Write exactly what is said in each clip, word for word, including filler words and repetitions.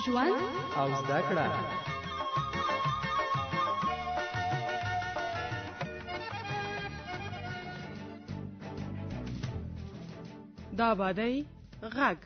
ژوند او زده کړه. د آبادۍ غږ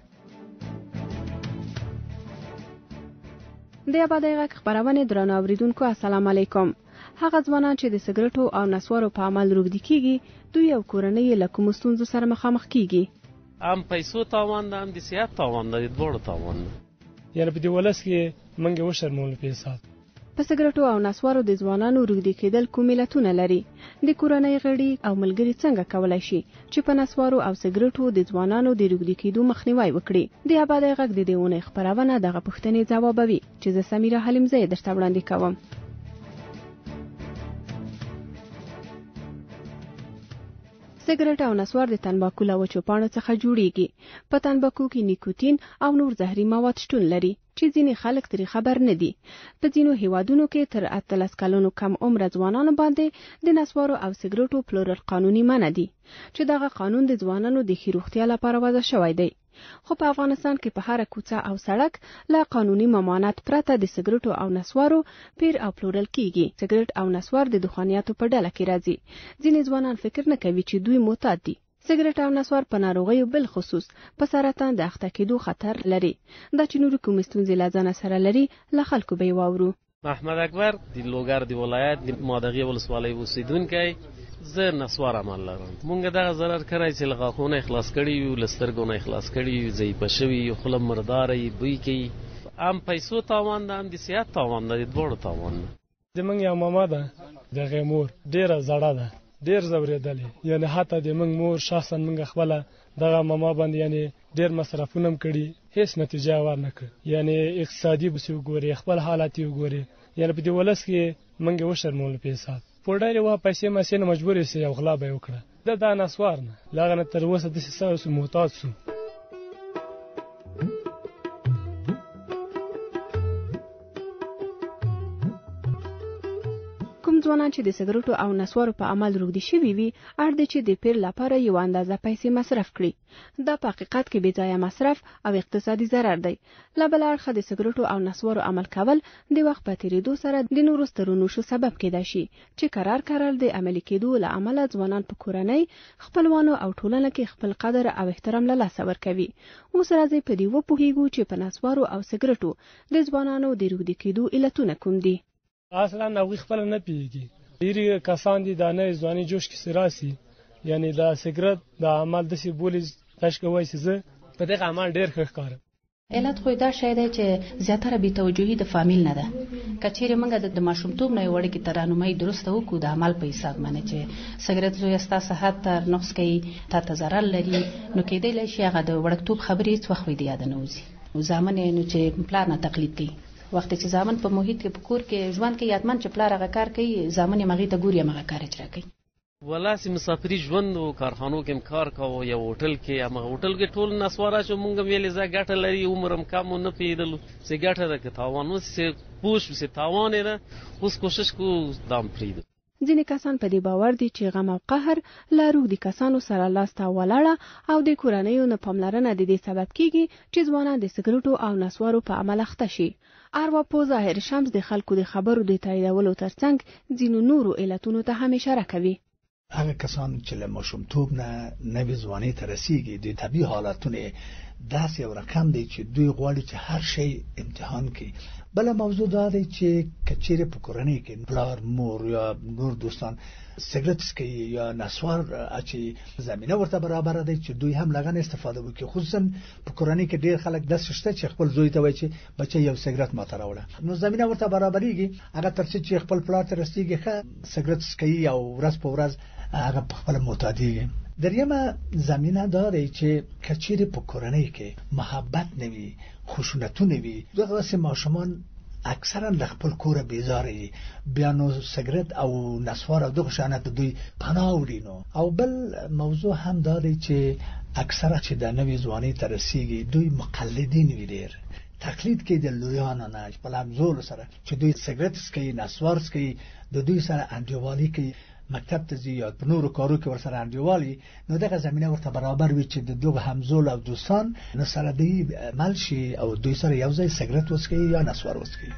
د آبادۍ غږ خپرونې درنو اوریدونکو السلام علیکم. هغه ځوانان چې د سګرټو او نسوارو په عمل روږدي کیږي دوی او کورنۍ له کومو ستونزو سره مخامخ کیږي. هم پیسو تاوان ده، هم د صحت تاوان ده، د دواړو تاوان ده. یعنې په دې ولس کې موږ وشرمولو په حساب په سګرټو او نسوارو د ځوانانو روږدي کېدل کوم علتونه لري؟ د کورنۍ غړي او ملګري څنګه کولی شي چې په نسوارو او سګرټو د ځوانانو د روږدي کېدو مخنیوی وکړي؟ د آبادۍ غږ د دې اونۍ خپرونه دغه پوښتنې ځوابوي چې زه سمیره حلیمزه یې درته وړاندې کوم. سګرټ او نسوار د تنباکو له وچو پاڼو څخه جوړیږي. په تنباکو کې نیکوتین او نور زهري مواد شتون لري چې ځینې خلک ترې خبر نه دي. په ځینو هیوادونو کې تر اتلس کلونو کم عمره ځوانانو باندې د نسوارو او سګرټو پلورل قانوني منع دي چې دغه قانون د ځوانانو د ښې روغتیا لپاره وضع شوی دی. خو په افغانستان کې په هر کوڅه او سړک له قانوني ممانعت پرته د سګرټو او نسوارو پیر او پلورل کیږي. سګرټ او نسوار د دخانیاتو په ډله کې راځي. ځینې ځوانان فکر نه کوي چې دوی معتاد دي. سګرټ او نسوار په ناروغیو بل خصوص په سرطان د اخته کېدو خطر لري. دا چې نورو کومې ستونزې له ځانه سره لري له خلکو به یې واورو. محمد اکبر د لوګر د ولایت د مادغې ولسوالۍ اوسیدونکی. زه نسوار عمل لرم. مونږ دغه ضرر کړی چې له غاښونو اخلاص کړي یو، له سترګو نه اخلاص کړي یو، ضعیفه شوي یو، خوله مرداره یې، بوی کوي. هم پیسو تاوان ده، هم د صحت تاوان ده، د دواړو تاوان ده. زموږ یو ماما ده، دغه مور ډېره زړه ده، ډېر ځورېدلې. یعنې حتی د موږ مور شخصا موږ خپله دغه ماما باندې یعنې ډېر مصرفونه هم کړي، هېڅ نتیجه ورنه کړه. یعنې اقتصادي بس وګورې، خپل حالات یې وګورې. یعنې په دې ولس کې موږ وشرمولو په حساب پوډر وا پیسې مسې نه مجبور سي او غلا به وکړه. دا د نسوار نه لاغه تر اوسه د سیسه محتاج سو. ځوانان چې د سګرټو او نسوارو په عمل روږدي شوي وي اړ دی چې د پیر لپاره یو اندازه پیسې مصرف کړي. دا په حقیقت کې بې ځایه مصرف او اقتصادي ضرر دی. له بل اړخه د سګرټو او نسوارو عمل کول د وخت په تېرېدو سره د نورو سترو نوشو سبب کېدای شي چې کرار کرار د عملي کېدو له امله ځوانان په کورنۍ، خپلوانو او ټولنه کې خپل قدر او احترام له لاسه ورکوي. اوس راځئ په دې وپوهېږو چې په نسوارو او سګرټو د ځوانانو د روږدي کېدو علتونه کوم دي. اصلا هغوی خپله نه پوهېږي. ډېرې کسان دي دا نه ځواني جوش کې راسي، یعنې دا سګرټ دا عمل داسې بولي تش کوی چې زه په دغه عمل ډېر ښه ښکارم. علت خو دا شی دی چې زیاتره بې توجهي د فامیل نه ده. که چیرې موږ د ماشومتوب نه یې وړکې ته رهنمایي درسته وکړو د عمل په حساب باندې چې سګرټ زویه ستا صحت ته نقص کوي، تا ته ضرر لري، نو کېدلی شي هغه د وړکتوب خبرې هېڅ وخت د یاده نه وځي. زامن یې نو چې پلار نه تقلید کوي، وخت چې زامن په محیط کې په کور کې ژوند کې یادمن چې پلار هغه کار کوي، زامن یې مغې ته ګوري هغه کار اجرا کوي. ولاسې مسافري ژوند و، کارخانو کې هم کار کوو، یو هوټل کې همغه هوټل کې ټول نسواره شو. مونږ هم ویلې زه ګټه لري، عمر هم کم و نه پوهېدلو چې ګټه ده که تاوان و چې پوه شو چې تاوان یې ده. اوس کوشش کوو دا هم پرېږدو. ځینې کسان په دې باور دي چې غم او قهر له روږدي کسانو سره لاس ته ولاړه او د کورنیو نه پاملرنه د دې سبب کیږي چې ځوانان د سګرټو او نسوارو په عمل اخته شي. ارواپوه ظاهر شمس د خلکو د خبرو د تاییدولو ترڅنګ ځینو نورو علتونو ته هم اشاره کوي. هغه کسان چې له ماشومتوب نه نوې ځوانۍ ته رسیږي د طبیعي حالتونه داسې یو رقم دی چې دوی غواړي چې هر شی امتحان کړي. بله موضوع دا دی چې که چیرې په کورنۍ کې پلار، مور یا نور دوستان سګرټ څکوي یا نسوار اچي، زمینه ورته برابره دی چې دوی هم لږه استفاده وکړي. خصوصا په کورنۍ کې ډېر خلک داسې شته چې خپل زوی ته وایي چې بچه یو سګرټ ماته راوړه، نو زمینه ورته برابرېږي. هغه تر څو چې خپل پلار ته رسېږي ښه سګرټ څکوي او ورځ په ورځ هغه په خپله معتادېږي. دریمه زمینه دا دی چې که چیرې په کورنۍ کې محبت نه وي، خشونتونه وي، دغسې ماشومان اکثرا له خپل کوره بیزاره وي، بیا نو سګرټ او نسوار او دغه شیانو ته دوی پناه وړي. نو او بل موضوع هم دا دی چې اکثره چې د نوې ځوانۍ ته رسېږي دوی مقلدین وي، ډېر تقلید کوي د لویانو نه په لمزولو سره چې دوی سګرټ څکوي، نسوار څکوي، د دوی سره انډیوالي کوي. مکتب ته ځي یا په نورو کارو کې ورسره انډیوالي، نو دغه زمینه ورته برابر وي چې د دوه همزول او دوستان نو سره دی مل شي او دوی سره یو ځای سګرټ وڅکي یا نسوار وڅکي.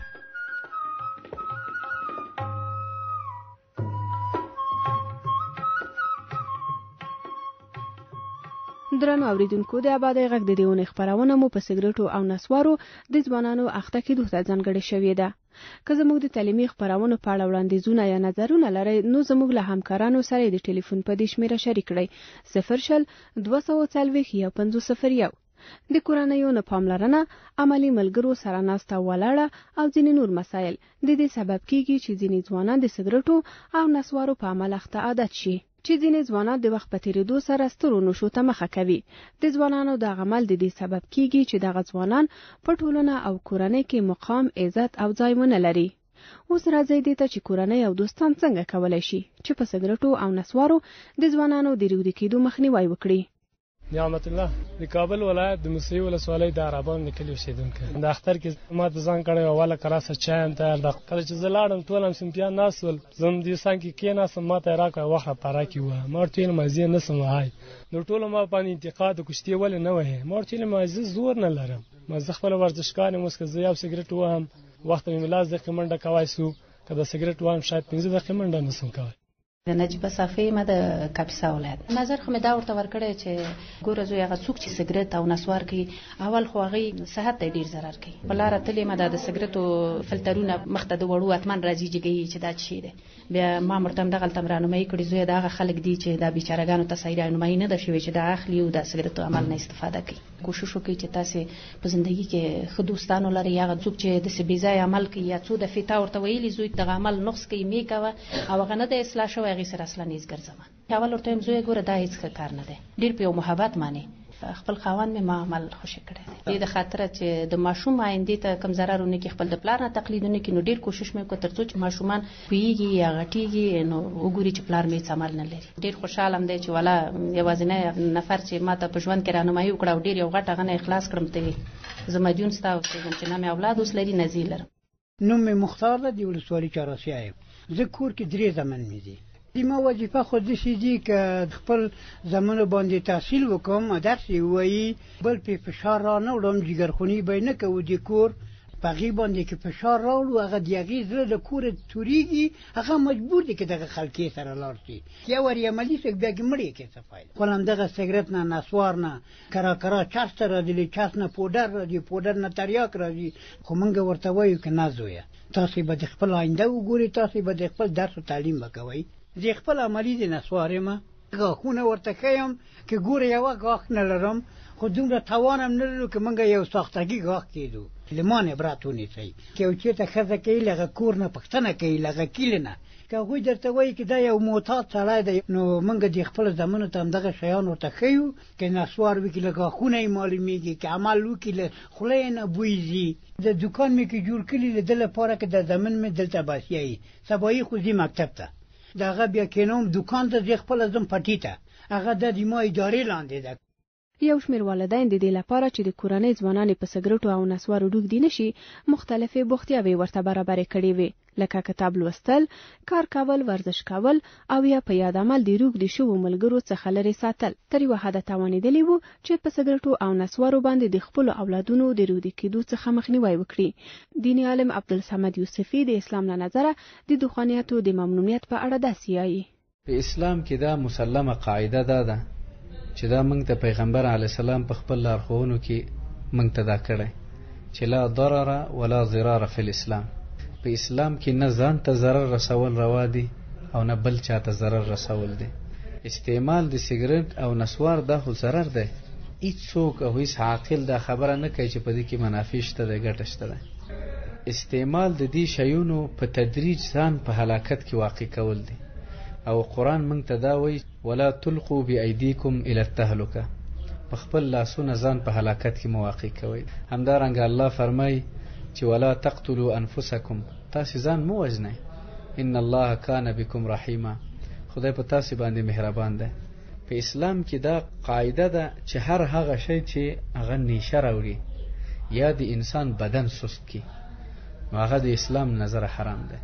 درنو اوریدونکو، د آبادی غږ د دیونه خبرونه مو په سګرټو او نسوارو د ځوانانو اخته کېدو ته ځانګړې شوې ده. که زموږ د تعلیمي خبرونو په اړه وړاندیزونه یا نظرونه لرئ، نو زموږ له همکارانو سره د ټلیفون په دې شمیره شریک کړئ: صفر شل دوه سوه څلوېښت یو پنځوس صفر یو. د کورنیو نه پاملرنه، عملي ملګرو سره ناسته ولاړه او ځینې نور مسایل د دې سبب کیږي چې ځینې ځوانان د سګرټو او نسوارو په عمل اخته عادت شي، چې ځینې ځوانان د وخت په تیریدو سره سترو نشو ته مخه کوي. د ځوانانو د عمل د دې سبب کیږي چې دغه ځوانان په ټولنه او کورنۍ کې مقام، عزت او ځای ونه لري. اوس راځي دې ته چې کورنۍ او دوستان څنګه کولای شي چې په سګرټو او نسوارو د ځوانانو د رودي کېدو مخنیوي وکړي. نعمت الله د کابل ولایت د موسهي ولسوالۍ د عربان د کلي اوسېدونکی. د اختر کې ما ته ځان کړی اوله کراسه چایم تیار ده. کله چې زه لاړم ټول همصنفیان ناست ول، زه هم دې څنګ کې کېناستم، ما ته یې راکړه وخه پاره کې وه. ما ورته ویلم زه یې نسم وهی. نو ټولو ما باندې انتقاد و کشتې ولې نه وهې. ما ورته ویلم زه زور نه لرم، ما زه خپله ورزشکار یم. اوس که زه یو سګرټ وهم وخت مې لس دقیقې منډه کوی سو، که د سګرټ وهم شاید پنځه دقیقې منډه نسم کوی. د نجیبه صافی ما د کاپیسا ولایت نظر خو مې دا ورته ورکړی چې ګوره زوی هغه څوک چې سګرټ او نسوار کوي، اول خو هغې صحت ته ډېر ضرر کوي. په لاره تلې ما دا د سګرټو فلټرونه مخ ته د وړو اتمن راځي جګوي چې دا څه شی دی. بیا ما ورته همدغلته رانمایي کړي زویه د هغه خلک دي چې دا بیچارهګانو ته صحیح رانمایي نه ده شوې چې دا اخلي او د سګرټو عمل نه استفاده کوي. کوشش وکړئ چې تاسې په زندګي کې ښه دوستان ولرئ. هغه څوک چې داسې بې ځایه عمل کوي یا څو دفعې تا ورته ویلي زوی دغه عمل نقص کوي مې کوه او هغه نه دی اصلاح شوی، هغې سره اصلا نیز ګرځمه. اول ورته وایم زویه ګوره دا هېڅ ښه کار نه دی، ډېر په یو محبت مانې خپل خاوند مې ما عمل خوشي کړی دی. د خاطره چې د ماشوم آیندې ته کم ضرر ونه کړي، خپل د پلار نه تقلید ونه کړي، نو ډېر کوشش مې وکړ تر څو چې ماشومان پوهېږي یا غټېږي نو وګوري چې پلار مې هېڅ عمل نه لري. ډېر خوشحال هم دی چې والا یوازینی نفر چې ما ته په ژوند کې رانمایي وکړه او ډېر یو غټ هغه نه اخلاص کړم ته زه مدیون ستا اوسېږم چې نه مې اولاد اوس لري نه زی لرم. نوم مې مختار ده، د ولسوالۍ چهاراسیه یم. زه کور کې درې زمن مې دي. ما وظیفه خود داسې دي که خپل زمانو باندې تحصیل وکړم، درس یې ووایي، بل پې فشار را نه وړم، جګرخوني به یې نه کوو د کور په هغې باندې که فشار راوړو هغه د هغې زړه د کوره توریږي، هغه مجبور دی که دغه خلکې سره لاړ شي. یو ور یې عملي څوک بیا کې مړ یې کې څه فایده. خو همدغه سګرټ نه، نسوار نه، کرا کرا چرس ته راځي، له چرس نه پوډر راځي، پوډر نه تریاک راځي. خو موږ ورته وایو که نه زویه تاسې به د خپل آینده وګورئ، تاسې به د خپل درس و تعلیم به کوئ. زه خپل عملي د نسوار یم، غاښونه ورته ښیم که ګوره یوه غاښ نه لرم، خو دومره توان هم نه لرو که موږ یو ساختګي غاښ کېدو. له ما نه عبرت ونیسئ. که یو چېرته ښځه کوي له هغه کور نه پوښتنه کوي، له هغه کلي نه، که هغوی درته وایي که دا یو معتاد سړی دی، نو موږ د خپلو زامنو ته همدغه شیان ورته ښیو. که نسوار وکړي له غاښونه یې معلومېږي، که عمل وکړي له خوله یې نه بوی ځي. د دوکان مې کې جوړ کړي له ده لپاره که د زامن مې دلته باسیایي، سبایي خو ځي مکتب ته، د هغه بیا کېنوم دوکان ته زه خپله ځم پټي ته، هغه د ما ادارې لاندې ده. یو شمېر والدین د دې لپاره چې د کورنۍ ځوانانې په سګرټو او نسوارو ډوب دي نشي، مختلفې بوختیاوې ورته برابرې کړې وې، لکه کتاب لوستل، کار کول، ورزش کول او یا په یاد عمل د روږدي شوو ملګرو څخه لرې ساتل. تر یوه حده توانېدلي وو چې په سګرټو او نسوارو باندې د خپلو اولادونو د رودي کېدو څخه مخنیوی وکړي. دیني عالم عبدالصمد یوسفي د اسلام له نظره د دخانیاتو د ممنوعیت په اړه داسې وایي: په اسلام کې دا مسلمه قاعده ده ده چې دا موږ ته پیغمبر علیه السلام په خپل لارښوونو کې موږ ته دا کړی چې لا ضرر ولا ضرار فی الاسلام. په اسلام کې نه ځان ته ضرر رسول روا دي او نه بل چاته ضرر رسول دي. استعمال د سګرټ او نسوار دا خو ضرر دی. هیڅ څوک او هیڅ عاقل دا خبره نه کوي چې په دې کې منافع شته ده، ګټه شته ده. استعمال د دې شیونو په تدریج ځان په هلاکت کې واقع کول دي. او قرآن موږ ته دا وایي ولا تلقوا بأیدیکم الی التهلکه، په خپل لاسونه ځان په هلاکت کې مواقع کوئ. همدارنګه الله فرمایي چې ولا تقتلوا انفسکم، تاسې ځان مو وژنئ، ان الله کان بکم رحیما، خدای په تاسې باندې مهربان دی. په اسلام کې دا قاعده ده چې هر هغه شی چې هغه نیشه راوړي یا د انسان بدن سست کی، نو هغه د اسلام نظر حرام دی.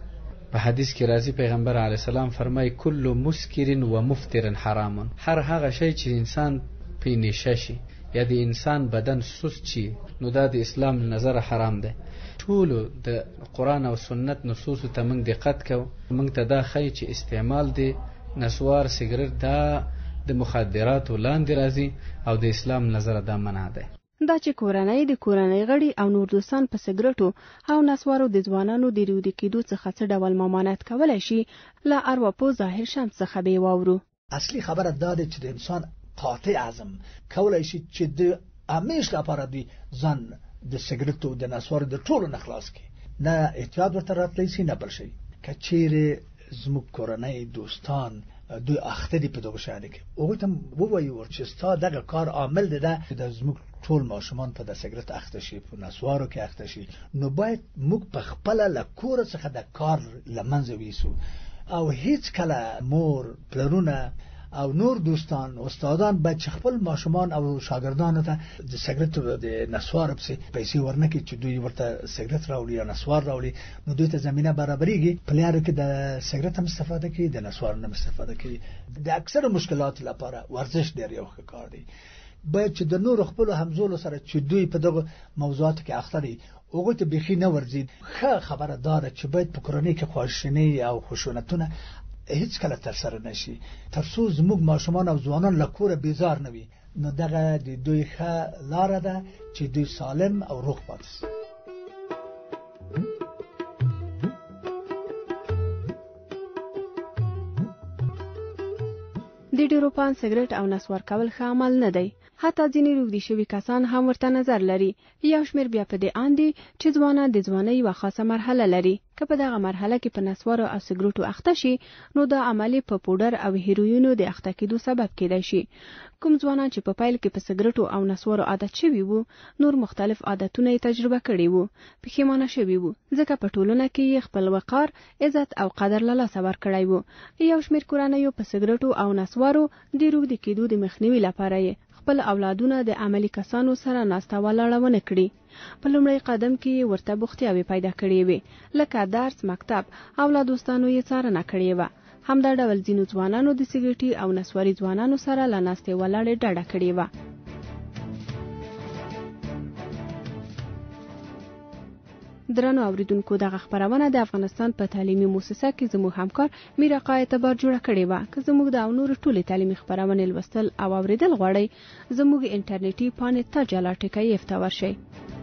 په حدیث کې راځي پیغمبر علی السلام فرمای کل مسکر و مفتر حرام. هر هغه شی چې انسان په نشه شي یا د انسان بدن سست شي نو دا د اسلام نظر حرام ده. ټول د قران او سنت نصوص ته موږ دقت کوو. موږ ته دا خی چې استعمال دی نسوار سیګریټ دا د مخدراتو لاندې راځي او د اسلام نظر دا منع ده. دا چې کورنۍ د کورنۍ غړي او نور دوستان په سیګریټو او نسوارو د ځوانانو د رودي کېدو څخه څه ډول ممانعت کولی شي له ارواپوه ظاهر شمس څخه به واورو. اصلي خبره دا ده چې د انسان قاطع عزم کولی شي چې د همیش لپاره دی ځان د سیګریټو د نسوارو د ټولو نه خلاص کړي. نه احتیاط ورته راتلی شي نه بل شي. که چیرې زموږ کورنۍ دوستان دوی اخته دي په دغه شانې کې هغوی ته ووایو چې ستا دغه کار عامل دی ده د زموږ ټول ماشومان په د سیګریټ اخته شي په نسوارو کې اخته شي نو باید موږ په خپله له کوره څخه د کار له منځه ویسو او هیڅ کله مور پلرونه او نور دوستان استادان باید چې خپل ماشومان او شاګردانو ته د سیګریټ د نسوار پسې پیسې ورنکړي چې دوی ورته سیګریټ راوړي یا نسوار راوړي نو دوی ته زمینه برابرېږي په لارو کې د سیګریټ هم استفاده کوي د نسوار هم استفاده کوي. د اکثر مشکلات لپاره ورزش ډېر یو ښه کار دی. باید چې د نور خپل همزولو سره چې دوی په دغه موضوعاتو کې اخته دي هغوی ته بیخي نه ورځي. ښه خبره دا ده چې باید په کورنۍ کې خواشینۍ او خشونتونه هیڅ کله تر سره نشي تر څو زموږ ماشومان او ځوانان له کوره بیزار نه وي نو دغه د دوی ښه لاره ده چې دوی سالم او روغ پاتې شي. د ډیرو پان سیګریټ او نسوار کول ښه عمل نه دی. حتی ځینې روږدي شوي کسان هم ورته نظر لري. یو شمېر بیا په دې اند دي چې ځوانان د ځوانۍ یوه خاصه مرحله لري. که په دغه مرحله کې په نسوارو او سیګریټو اخته شي نو دا عملي په پوډر او هیروینو د اخته کېدو سبب کېدای شي. کوم ځوانان چې په پیل کې په سیګریټو او نسوارو عادت شوي وو نور مختلف عادتونه یې تجربه کړي وو پښیمانه شوي وو ځکه په ټولنه کې یې خپل وقار عزت او قدر له لاسه ورکړی وو. یو شمېر کورنیو په سیګریټو او نسوارو د روږدي کېدو د مخنیوي لپاره یې خپل اولادونه د عملي کسانو سره ناسته ولاړه ونه کړي. په لومړی قدم کې ورته بوختیاوې پیدا کړې وې لکه درس مکتب او له دوستانو یې څارنه کړې وه. همدا ډول ځینو ځوانانو د سیګریټي او نسواري ځوانانو سره له ناستې ولاړې ډډه کړې وه. درنو اوریدونکو دغه خبرونه د افغانستان په تعلیمي مؤسسه کې زموږ همکار میرقا اعتبار جوړه کړې وه. که زموږ د نورو ټولې تعلیمي خبرونه لوستل او اوریدل غواړئ زموږ انټرنیټي پاڼې ته جلا ټکایف ته ورشئ.